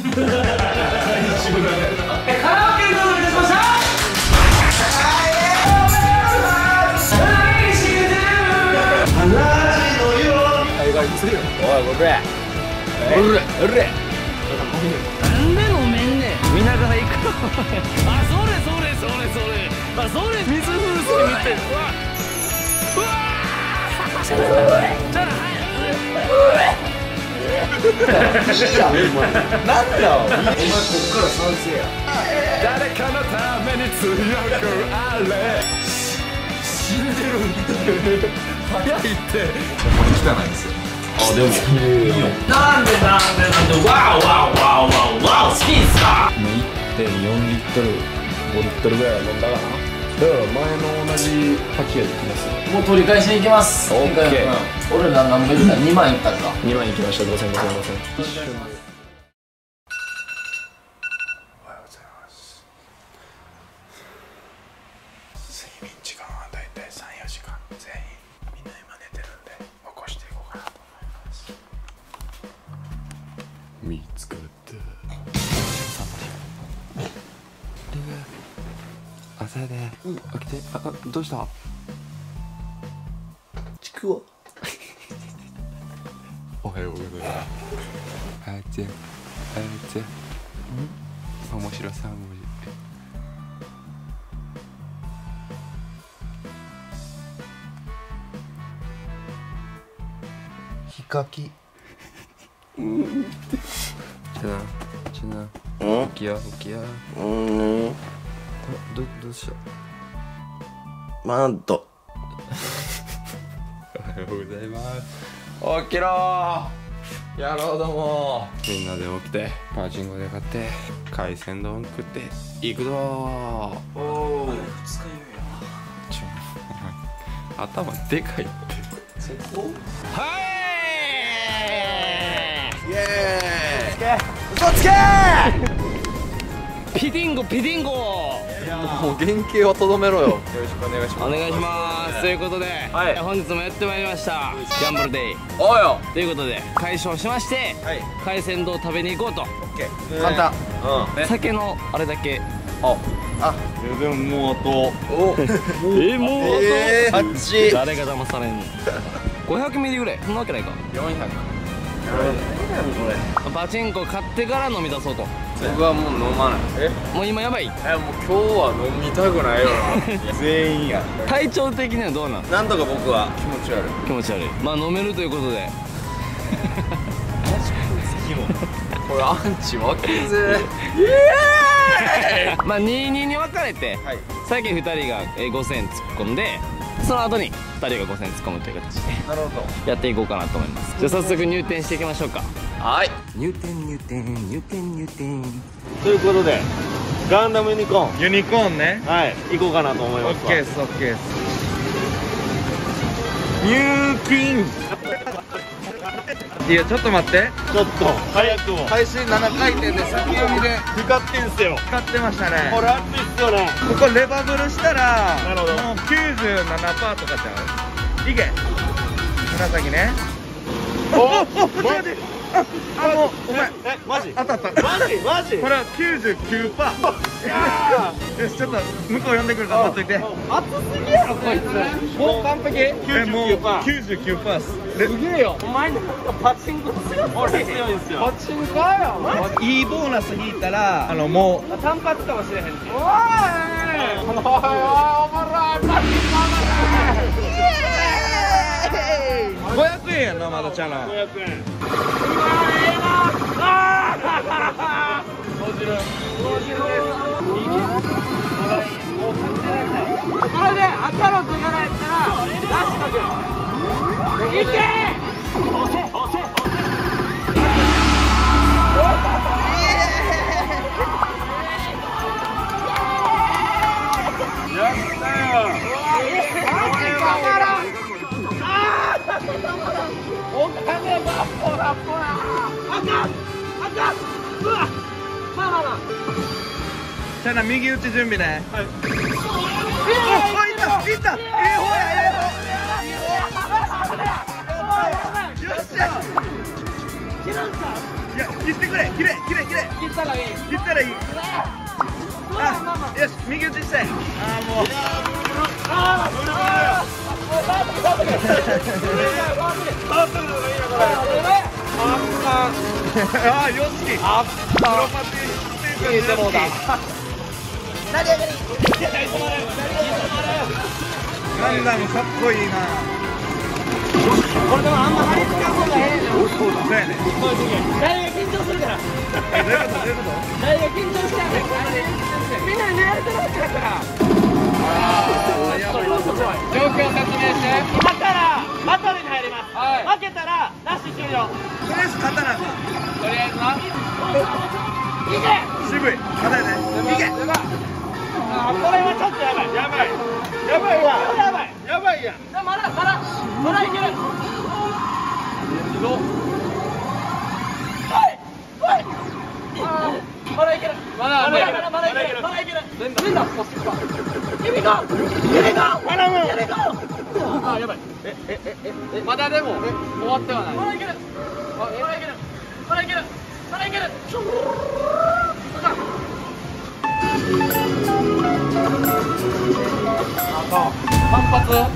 カラオケルームいたしました。おい、これ。おれ。なんで飲めんねん。見ながら行く。あ、それ。あ、それ。水風船見てる。うわ。じゃあ、なんだ。お前こっから賛成や。誰かのために強くあれ。死んでる。早いって。汚いですよ。あ、でもいいよ。なんでワー好きっすか。1.4 リットル5リットルぐらいは飲んだかな。だから前の同じ8やできます。もう取り返しに行きます。オッケー。俺ら何倍いった？2万いったか。2万いきました。5000。おはようございます。睡眠時間はだいたい3、4時間。全員みんな今寝てるんで起こしていこうかなと思います。見つかった。朝やで。起きて。どうした？ちくわ。おはようございます。あーちゃん。面白3文字。ひかき。ちな。起きや。どうした？マント。おはようございます。起きろー。やろうども。みんなで起きてパチンコで買って海鮮丼食って行くぞー。おお。2日酔いや。頭でかいって。そこ？はい。イエーイ。嘘つけピディンゴ。もう原型をとどめろよ。よろしくお願いします。お願いします。ということで、本日もやってまいりましたギャンブルデイ。およということで解消しまして、海鮮丼を食べに行こうと。オッケー。簡単。酒のあれだけ。でももうあと。もうあと。8。誰が騙されんの。500ミリぐらい。そんなわけないか。400。パチンコ買ってから飲み出そうと。僕はもう飲まない。もう今やばい。もう今日は飲みたくないよな。全員や。体調的にはどうなん？なんとか僕は気持ち悪い。まあ飲めるということで。これアンチ負けぜ。まあ22に分かれて、先2人が5000突っ込んで、その後に2人が5000突っ込むという形でやっていこうかなと思います。じゃあ早速入店していきましょうか。はい、入店。ということでガンダムユニコーンね。はい、行こうかなと思います。オッケーです。入金。いや、ちょっと待って。ちょっと早くも配信7回転で先読みで光ってんすよ。光ってましたね。これ熱いっすよね。ここレバブルしたらもう 97% とかちゃう。いけ紫ね。マジ。もうお前マジ当たった。マジこれは 99%。よし、ちょっと向こう呼んでくるから待っといて。熱すぎやろこいつ。もう完璧。もう 99%。すげえよ。お前なんかパチンコ強い。俺強いんすよ。パチンコよ。いいボーナス引いたらもう単発かもしれへんし。おいおもろい。パチンコおもろい。500円やんな、まだチャラ。500円。これで赤の図がないったら出しとけ。いけ。やったよ。お金がほらほら。あかん。うわ。まあ。じゃあな、右打ち準備ね。はい。いった。よっしゃ。切らんか。いや、切ってくれ。切れ。 らいい。 切ったらいい。あ、よし、右打ちしたい。ああ、もう。ああ、ブルブル。ああ、よしき。あっ、プロパティステーションもだ。成り上がり。ガンダムかっこいいな。これでもあんま張り付かん方がええね。そうだ。そうやね。誰が緊張するから。どういうこと？どういうこと？誰が緊張してんねん。みんなにやられてるわけだから。ああ、やばい。状況説明して。今からバトルに入ります。負けたらラッシュ終了。とりあえず勝たなあかん。とりあえずな。いけ。渋い。硬いね。いけ。これはちょっとやばい。やばい。やばいわ。やばい。やばいやん。まだいける。まだいける。まだいける。まだいける。まだいける。全部。指が。頼む。あ、やばい。まだでも終わってはない。まだいける。まだいける。まだいける。まだいける。反発。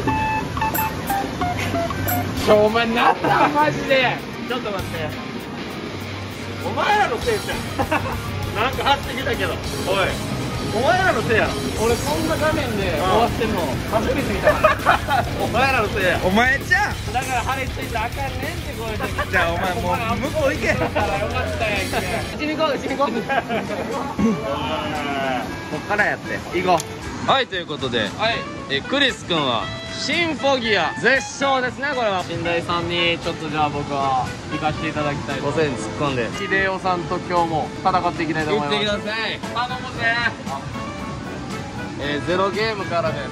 お前なんだマジで。ちょっと待って。お前らのせいじゃん。なんか走ってきたけど。おい。お前らのせいやろ。俺そんな画面で終わってんの初めて見たから。お前らのせいや。お前じゃん。だから張り付いてあかんねんってこれで。じゃあお前もう向こう行け。だからよかったやんけ。うちに行こう。こっからやって行こう。はい、ということで、クリス君はシンフォギア絶唱ですね。これは新大さんにちょっとじゃあ僕は行かせていただきたいと思います。突っ込んで秀夫さんと今日も戦っていきたいと思います。行ってください。頼むぜ。0ゲームからです。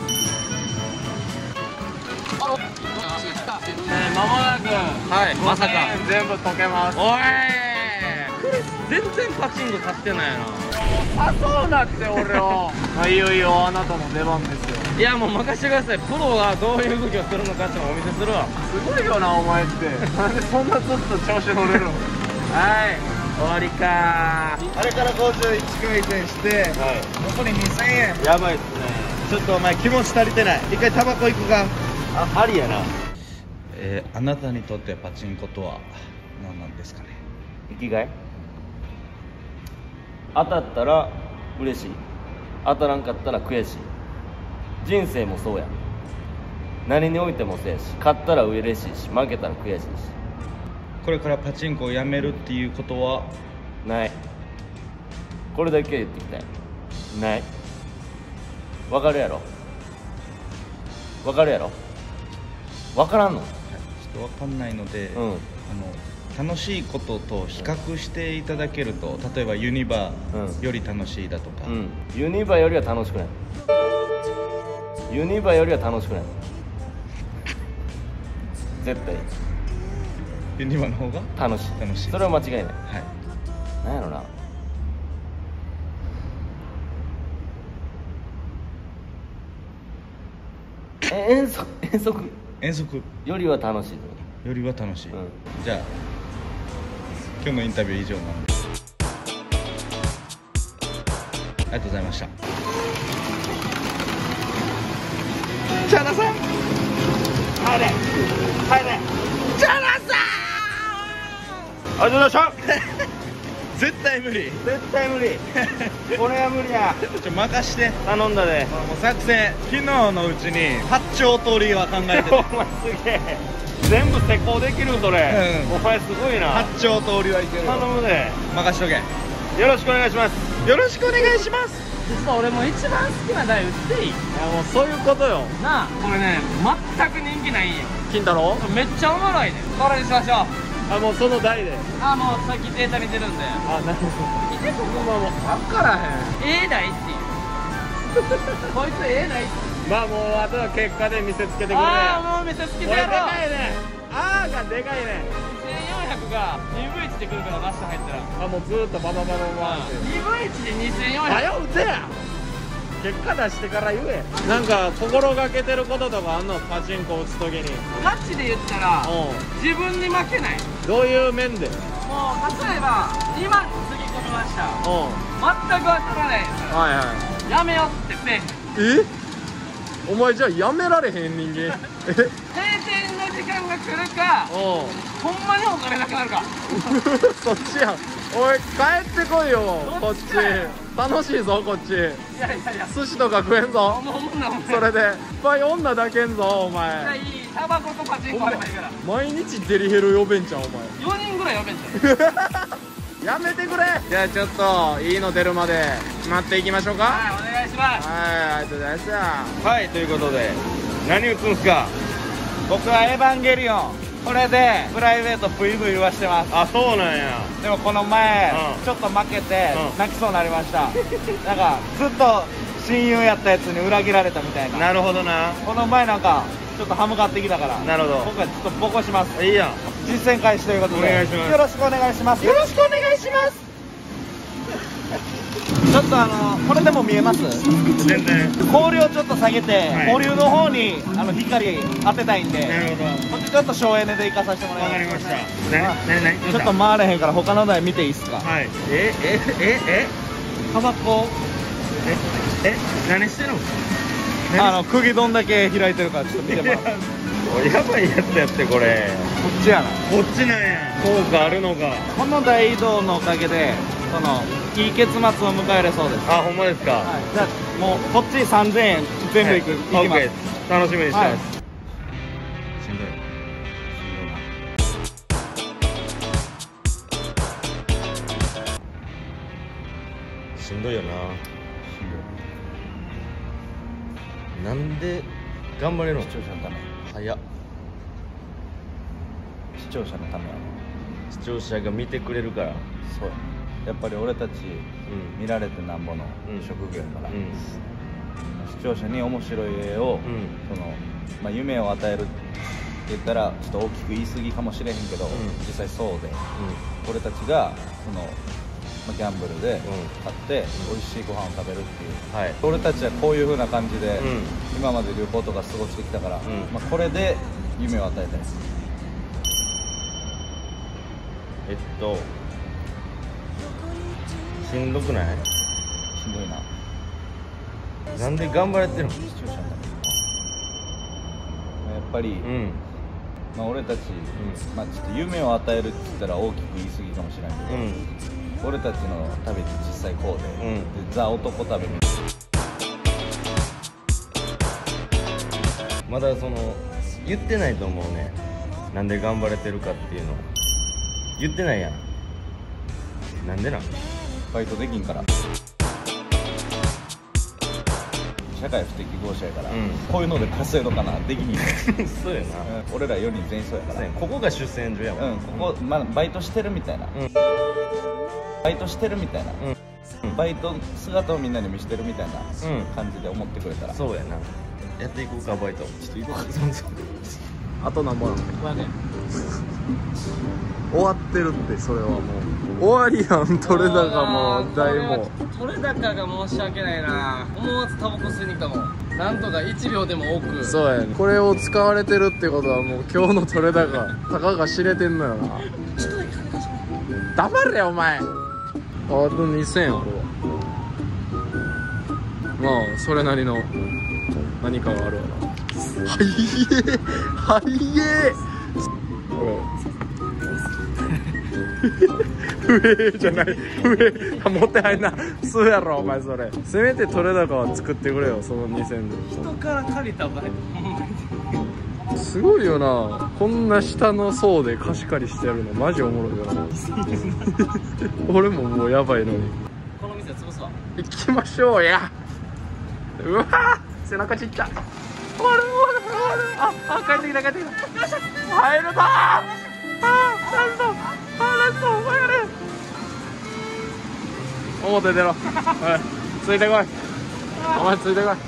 間もなくまさか全部解けます。おい、クリス全然パチンコ勝ってないな。あ、そうなって俺を。いよいよあなたの出番ですよ。いやもう任せてください。プロがどういう動きをするのかってお見せするわ。すごいよなお前って。なんでそんなずっと調子乗れるの。はい、終わりか。あれから51回転して、残り2000円。やばいっすね。ちょっとお前気持ち足りてない。一回タバコ行くか。ありやな。あなたにとってパチンコとは何なんですかね。生きがい。当たったら嬉しい、当たらんかったら悔しい。人生もそうや。何においてもそうやし、勝ったら嬉しいし、負けたら悔しいし。これからパチンコをやめるっていうことはない。これだけ言ってきたい。ない。わかるやろ。わかるやろ。わからんの。ちょっとわかんないので、楽しいことと比較していただけると、例えばユニバより楽しいだとか、ユニバよりは楽しくない。ユニバよりは楽しくない。絶対ユニバの方が楽しい。それは間違いない。はい。なんやろな。遠足よりは楽しい。よりは楽しい。じゃあ今日のインタビュー以上なんです。ありがとうございました。チャナさん、入れチャナさん。ありがとうございました。絶対無理。これは無理や。任して。頼んだで。もう作戦昨日のうちに8丁通りは考えてた。お前すげえ。全部施工できるそれ。お前すごいな。8丁通りはいける。頼むで。任しとけ。よろしくお願いします。よろしくお願いします。実は俺も一番好きな台売っていい？いやもうそういうことよ。なあ、これね全く人気ないんよ。金太郎？めっちゃおもろいね。これにしましょう。あ、もうその台で。あ、もうさっきデータ見てるんで。あ、なるほど。見てここも分からへん。台っていう。こいつ台って。まあもうあとは結果で見せつけてくれ。ああ、もう見せつけてやろう。でかいね。あーがでかいね。2400が 2V1 で来るからラッシュ入ったら。あ、もうずーっとバババババって。2V1 で2400。早う打てや。結果出してから言え。なんか心がけてることとかあんの？パチンコ打つ時に。タッチで言ったら自分に負けない。どういう面で？もう例えば今次みました。 うん。 全くわからないです。 はいはやめよってせえへん。 い。お前じゃあやめられへん人間。 閉店の時間が来るか、 おう。 ほんまにお金なくなるか。 そっちやん。おい帰ってこいよこっち。楽しいぞこっち。 いやいやいや、 寿司とか食えんぞ。 もうなもんそれでいっぱい女だけんぞおいや前。 いい、タバコとパチンコあればいいから。 毎日デリヘル呼べんじゃんお前。 4人ぐらい呼べんじゃん。 やめてくれ。じゃあちょっといいの出るまで待っていきましょうか。 はい、お願いします。 はい、ありがとうございました。 はい、ということで何打つんすか？僕はエヴァンゲリオン、これでプライベートブイブイ言わしてます。 あ、そうなんや。 でもこの前、 うんちょっと負けて、 うん泣きそうになりましたなんかずっと親友やったやつに裏切られたみたいな。 なるほどな。 この前なんかちょっと歯向かってきたから、 なるほど。 今回ちょっとボコします。 いいやん。 実践開始ということでお願いしますよろしくお願いします。よろしくお願いします。ちょっとこれでも見えます？ 全然。 氷をちょっと下げて、 はい保留の方に光当てたいんで、 なるほど。 こっちちょっと省エネで行かさせてもらいます。 わかりました。 ちょっと回れへんから他の台見ていいっすか？ はい。 タバコ何してんの？ 釘どんだけ開いてるかちょっと見てもらう。こやばいやつやってこれ。 っちやな。 こっちなんや。効果あるのか。 この大移動のおかげでいい結末を迎えれそうです。 あ、ほんまですか。 はい、じゃあもうこっち3000円全部いきます。 楽しみにしてます。 はいしんどい。しんどいよな。なんで頑張れるの？ 視聴者のため。 早っ。 視聴者のためや。 視聴者が見てくれるから。 そうやっぱり俺たちうん見られてなんぼの職業やから、 うん視聴者に面白い絵を、夢を与えるって言ったらちょっと大きく言い過ぎかもしれへんけど、実際そうで、俺たちがギャンブルで買って美味しいご飯を食べるっていう、 はい。 俺たちはこういう風な感じで、今まで旅行とか過ごしてきたから、これで夢を与えたいです。 しんどくない？ しんどいな。 なんで頑張れてるの？ 視聴者のためにやっぱり、俺たち、ちょっと夢を与えるって言ったら大きく言い過ぎかもしれないけど、俺たちの旅って実際こうで、ザ男旅みたいまだ言ってないと思うね。なんで頑張れてるかっていうの言ってないやん。なんでなん？ バイトできんから。社会不適合者やから、こういうので稼いどかなできひんそうやな。 俺ら4人全員そうやから。 ここが出戦場やもん。 ここ、バイトしてるみたいな、バイトしてるみたいな、バイト姿をみんなに見せてるみたいな感じで思ってくれたら、 そうやな。やっていこうかバイト。ちょっと行こうか。 あと何本なの？ 500円。 終わってるってそれはもう終わりやん。取れ高も大も取れ高が申し訳ないな。思わずタバコ吸いに来たもん。なんとか1秒でも多く。 そうやね。これを使われてるってことはもう今日の取れ高たかが知れてんのよな。 ちょっとだけ金貸して。 黙れよお前。あと2000円あるわ。まあそれなりの何かがあるわな。はいえはいえ上じゃない上持ってないな。そうやろお前それ。せめて取れ高は作ってくれよその2000で。 人から借りたバイト。 すごいよな。こんな下の層で貸し借りしてやるのマジおもろいよな。俺ももうやばいのに。 この店潰すわ。 行きましょうや。うわ背中ちっちゃ。終わるあ帰ってきた帰ってきた。入るぞラストお前やれ。表出ろ。はいついてこい。お前ついてこい。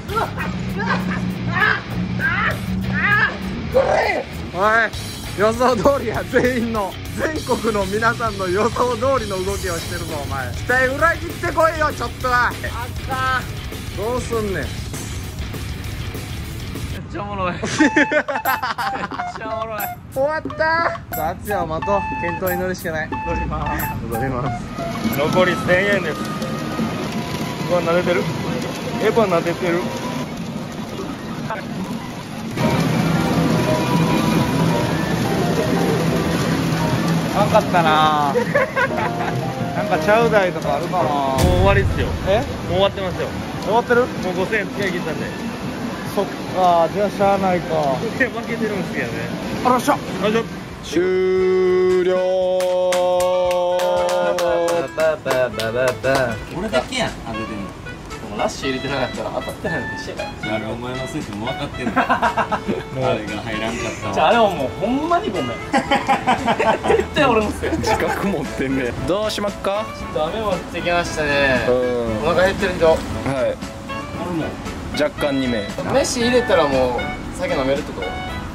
おい予想通りや。全員の全国の皆さんの予想通りの動きをしてるぞお前。期待裏切ってこいよちょっとは。あかんどうすんねん。 ちゃおもろいめっちゃおもろい。終わった。さあ、あっちは待とう。検討に乗るしかない。乗ります。 残り1000円です。うわ、撫でてる。エヴァ撫でてる。 分かったな。なんかチャウダイとかあるかな。 もう終わりっすよ。 え、 もう終わってますよ。 終わってる。 もう5000円使い切ったんで。 そっか、じゃあしゃあないか。 負けてるんですけどね。 あらっしゃ。 よいしょ。 終了。 俺だけやん当ててんの。 ラッシュ入れてなかったら当たってないのと一緒やから。 あれお前のせいってもう分かってんの。あれが入らんかったわ。 じゃああれはもうほんまにごめん。絶対俺のせい。 自覚持ってんね。どうしまっか。 ちょっと雨も降ってきましたね。 うん。 お腹減ってるんじゃ。 はい。 俺も若干2名。 飯入れたらもう酒飲めるってこと。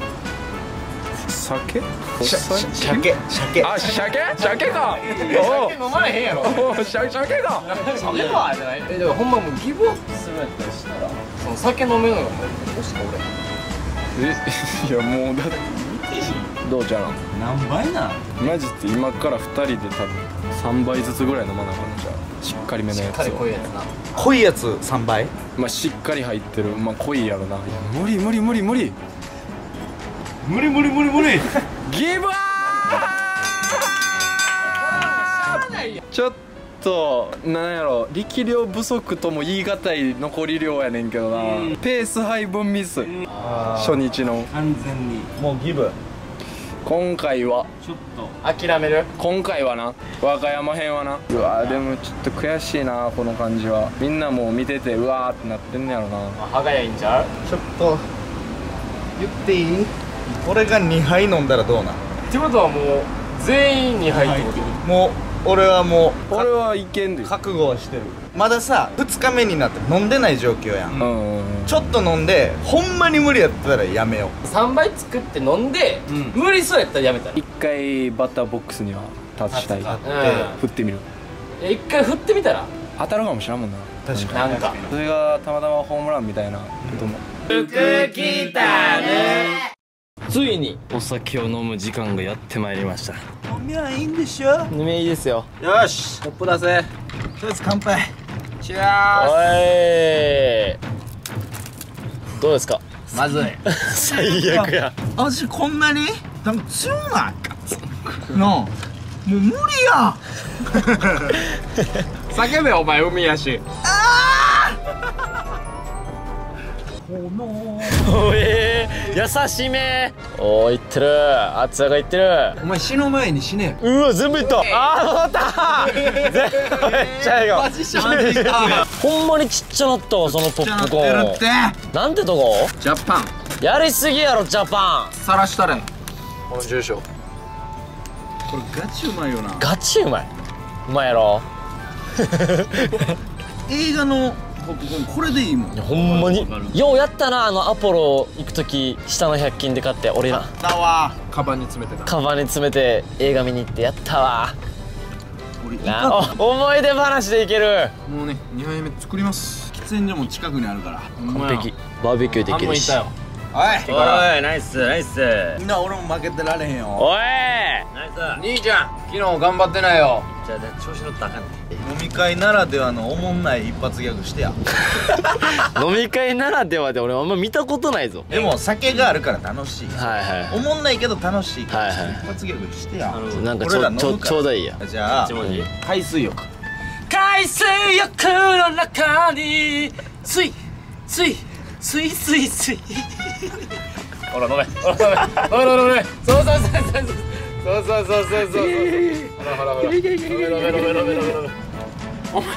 酒？ 鮭。 あ、鮭か。 酒飲まれへんやろ。 鮭か。 酒かじゃない。だからほんまもうギブアップするやったらしたら、その酒飲めるのがもうどうしか俺。 いやもうだってどうじゃん。 何倍なん？ マジで今から2人で多分3倍ずつぐらい飲まなあかんじゃん。しっかりめのやつしっかり濃を。 いやつな。 濃いやつ3倍。 まあしっかり入ってる。まあ濃いやろな。無理。 無理。 ギブアップ。ちょっとなんやろ、力量不足とも言い難い残り量やねんけどな。ペース配分ミス。初日の完全にもうギブ。 今回はちょっと諦める。 今回はな、和歌山編はな。うわーでもちょっと悔しいな、この感じは。みんなもう見ててうわーってなってんねやろな。 歯がいいんちゃう。 ちょっと言っていい？俺が2杯飲んだらどうなん？ ってことはもう全員に入ってこと。 もう俺はもう俺はいけんで。 覚悟はしてる。まださ2日目になって飲んでない状況やん、ちょっと飲んでほんまに無理やったらやめよう。 3杯作って飲んで、無理そうやったらやめたら。 一回バッターボックスには立ちたい。振ってみる。 一回振ってみたら当たるかもしれんもんな。 確かに。 なんかそれがたまたまホームランみたいなことも。 ついにお酒を飲む時間がやってまいりました。 飲みはいいんでしょ。 飲みいいですよ。 よし、 コップ出せ。 とりあえず乾杯。 チャース。どうですか。 まずい。 最悪や。 味こんなになんか強ないなあ。もう無理や。 叫べお前海やし。 優しめ。 おーいってる。あつやがいってる。 お前死ぬ前に死ね。 うわ全部いった。あー取った。全部めっちゃええよ。ほんまにちっちゃなったわそのポップコーン。なんてとこ？ ジャパン。 やりすぎやろジャパン。 さらしたれ。この住所。 これガチうまいよな。 ガチうまい。うまいやろ。 映画のポップコーンこれでいいもん。 ほんまにようやったな。アポロ行く時下の100均で買って俺らだわ。 カバンに詰めてた。 カバンに詰めて映画見に行ってやったわな。思い出話でいける。 もうね2杯目作ります。喫煙所も近くにあるから。 完璧。バーベキューできるし。 おいおいナイスナイス。 みんな俺も負けてられへんよ。 おいナイス。兄ちゃん昨日頑張ってないよ。 じゃあ調子乗ったらあかんね。 飲み会ならではのおもんない一発ギャグしてや。 飲み会ならではで俺あんま見たことないぞ。 でも酒があるから楽しい。 はいはい。 おもんないけど楽しいからはいはい一発ギャグしてや。 なんか俺ら飲むからちょうだいや。 じゃあ一文字海水浴。 海水浴の中にスイほら飲めほら飲めそうほらお前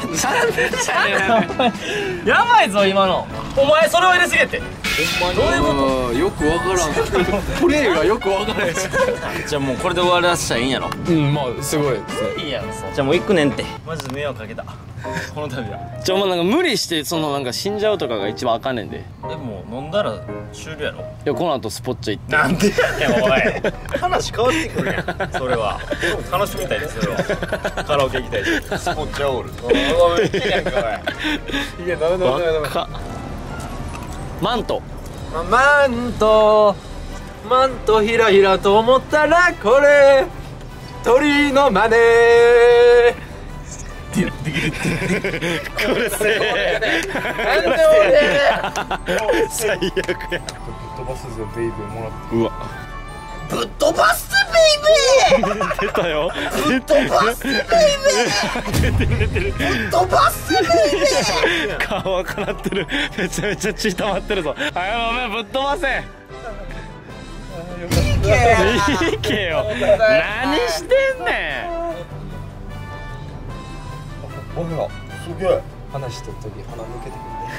やばいぞ今の。お前それを入れすぎて。ほんまにどういうこと。 よくわからん。プレーがよくわからん。 じゃあもうこれで終わらせたらいいんやろ。 うんまあすごい。 いいやろ。じゃあもう行くねんってマジで迷惑かけたこの度は。 もうなんか無理してそのなんか死んじゃうとかが一番あかんねんで。 でも飲んだら終了やろ。 いやこの後スポッチャ行って。 なんでやねんおい。話変わってくるやん。それは楽しみたいですそれは。カラオケ行きたいです。スポッチャオール。おいいけんかおい。いけダメ。 マント。 マントひらひらと思ったらこれ鳥の真似。 これせえなんで俺最悪や。 ぶっ飛ばすぜベイビーもらって。 うわぶっ飛ばすベイビー。 出たよ。 ぶっ飛ばすベイビー。 出てる。 ぶっ飛ばすベイビー。 顔赤なってる。めちゃめちゃ血溜まってるぞ。はいお前ぶっ飛ばせ。いけよ。何してんねん。 おやすげえ。話しとる時鼻抜けて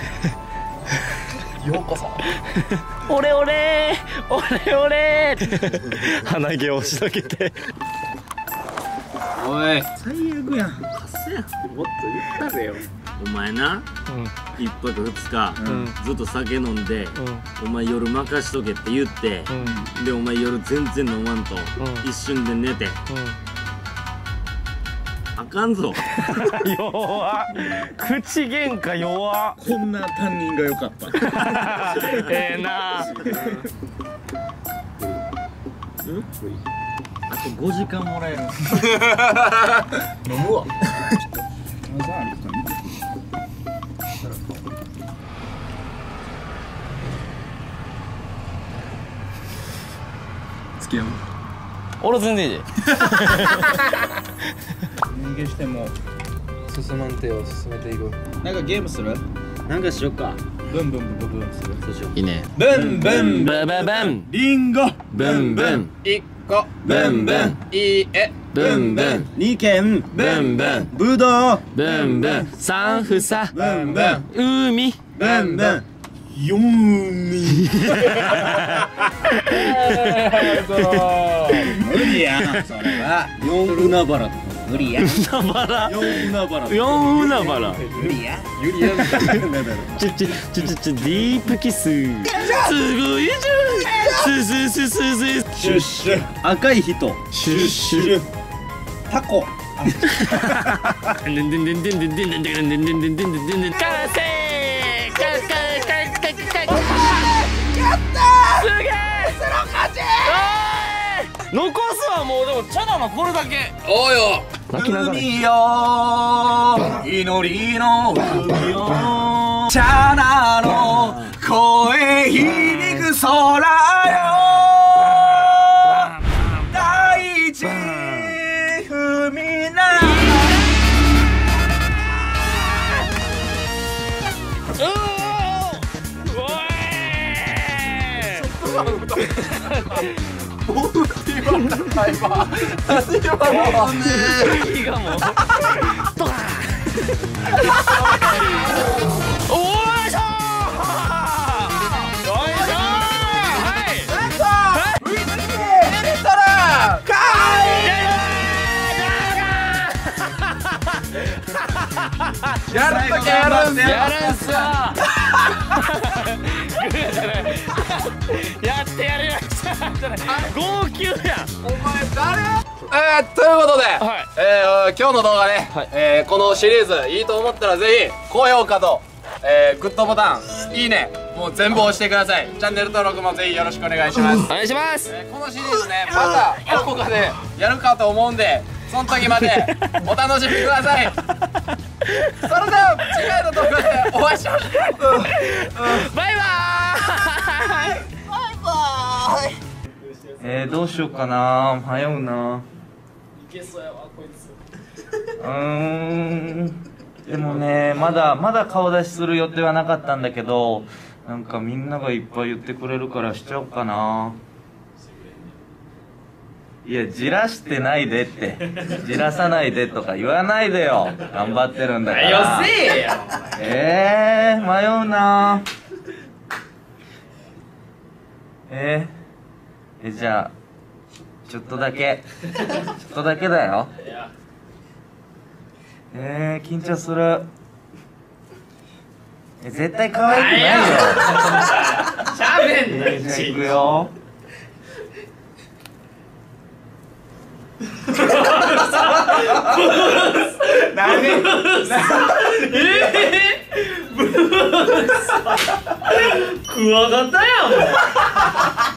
くるね。ようこそ。 オレオレオレオレ鼻毛を押しのけて。 おい最悪やん。 もっと言ったれよ。お前な1泊2日ずっと酒飲んでお前夜任しとけって言ってでお前夜全然飲まんと一瞬で寝てあかんぞ。 弱っ。口喧嘩弱っ。 こんな担任が良かった。 ええな。 あと5時間もらえる。 飲むわ。付き合う。 俺全然いい。 逃げしても進まん手を進めていく。 なんかゲームする？ なんかしよっか。 ブンブンブンブンする。 そうしよう。 いいね。 ブンブンブンブンブンリンゴ。 ブンブン 1個ブンブンいいえブンブン 2軒。 ブンブンぶどう。 ブンブン三房ブンブン。 海ブンブン。4人。無理やんそれは。 4海原とか無理や。 海原 4海原。 四海原無理や。 ユリアン。 ちディープキスすごいじゃんスススススシュッシュ。 赤い人。 シュッシュタコ。 でんでんでんでんでんでんでんでんでんでんでんでんでんでんでん完成すげえその勝ち。残すはもうでもチャナのこれだけ。 おうよ泣きながら海よ祈りの海よチャナの声響く空よ大地踏みなやるときやるんすよ。 やるんすよ。やってやりました。号泣やん。 お前誰？ということで、今日の動画ね、このシリーズいいと思ったらぜひ高評価と、グッドボタン、いいね、もう全部押してください。チャンネル登録もぜひよろしくお願いします。 お願いします。 このシリーズね、またどこかでやるかと思うんで、その時までお楽しみください。それでは次回の動画でお会いしましょう。 バイバーイ。 どうしようかな。迷うな。 いけそうやわこいつ。 でもね、まだ顔出しする予定はなかったんだけど、なんかみんながいっぱい言ってくれるからしちゃおうかな。いや、じらしてないでって。じらさないでとか言わないでよ。頑張ってるんだから。 よせよ。 迷うな。じゃあちょっとだけだよ。緊張する。絶対可愛くないよ。 しゃべんな。 じゃあ行くよ。何？ クワガタやん。